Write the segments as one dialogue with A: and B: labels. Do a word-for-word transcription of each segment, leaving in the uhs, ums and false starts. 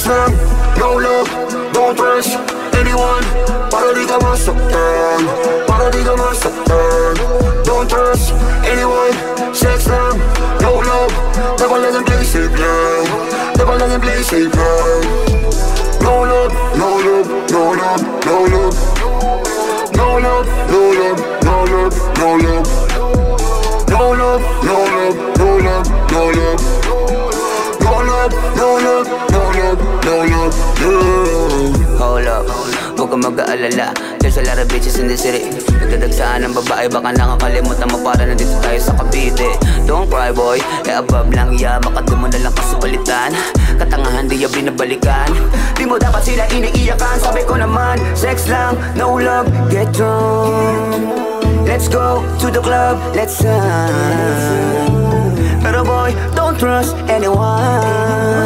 A: Sex lang, no love, don't trust anyone. Para di ka masaktan, para di ka masaktan. Don't trust anyone. Sex lang, no love. Dapat lang and play safe lang, dapat lang and play safe lang. No love, no love, no love, no love. No love, no love, no love, no love. No love, no love, no love, no love. No love, no love, no love, no love, yeah.
B: Hold up, huwag kang mag-aalala. There's a lot of bitches in the city. Nagdadagsaan ng babae, baka nakakalimutan mo para nandito tayo sa Cavite. Don't cry boy, eh above lang ya. Baka di mo na lang kasupalitan. Katangahan di ya binabalikan. Di mo dapat sila iniiyakan. Sabi ko naman, sex lang, no love, get drunk. Let's go to the club, let's sign. Pero boy, don't trust anyone.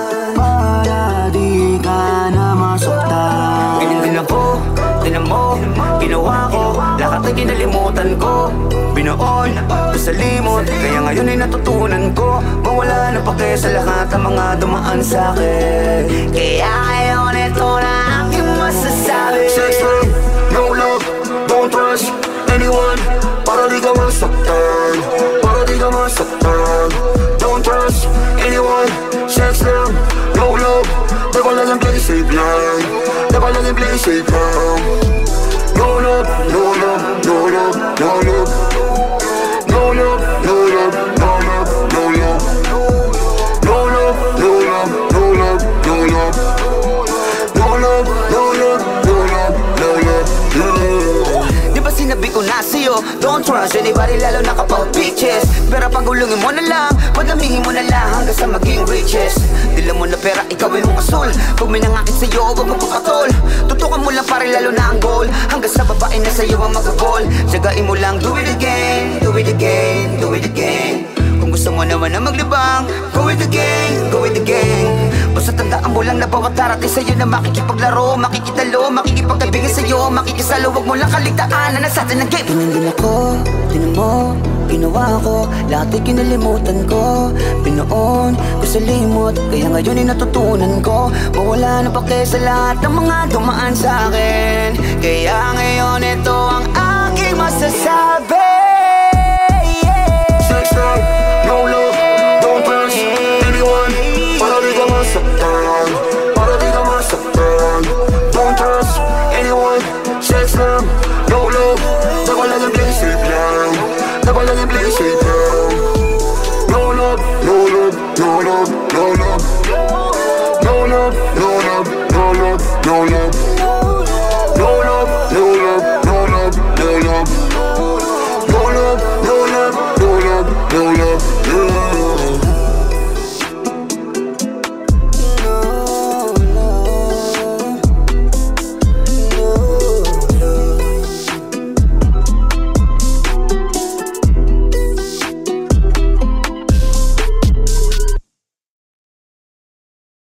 B: Para di ka na masaktan. Ganyan din ako, tinan mo, ginawa ko. Lahat ay kinalimutan ko. Binoon, sa limot. Kaya ngayon ay natutunan ko. Mawala na pake sa lahat ang mga dumaan sa'kin. Kaya ngayon ito na aking masasabi.
A: Sex lang, no love, don't trust anyone. Para di ka masaktan, para di ka masaktan. Don't trust anyone. Sex lang, no love. Dapat lang and play safe lang, dapat lang and play safe lang. No love, no love, no love, no love. No love, no love, no love, no love. No love, no love, no love, no love. No love, no love, no love, no love, yeah.
B: Di ba sinabi ko na sa'yo, don't trust anybody lalo na kapag bitches. Pero pagulungin mo na lang, padamihin mo na lang hanggang sa maging riches. Dila mo na pera, ikawin mong asul. Pag may nangakit sa'yo, huwag magpapatol. Tutukan mo lang pare lalo na ang goal. Hanggang sa babae na sa'yo ang mag-goal. Sagain mo lang, do it again, do it again, do it again. Kung gusto mo naman na maglibang, go with the gang, go with the gang. Basta tandaan mo lang na bawat darating sa'yo na makikipaglaro, makikitalo, makikipagkaibigan sa'yo, makikisalo. Huwag mo lang kaligtaan na nasa atin ng game. Ganyan din ako, tinan mo, ginawa ko. Lahat ay kinalimutan ko. Binoon ko sa limot. Kaya ngayon ay natutunan ko. Mawala na pake sa lahat ng mga dumaan sa'kin. Kaya ngayon ito ang aking masasabi.
A: Sex lang, no love.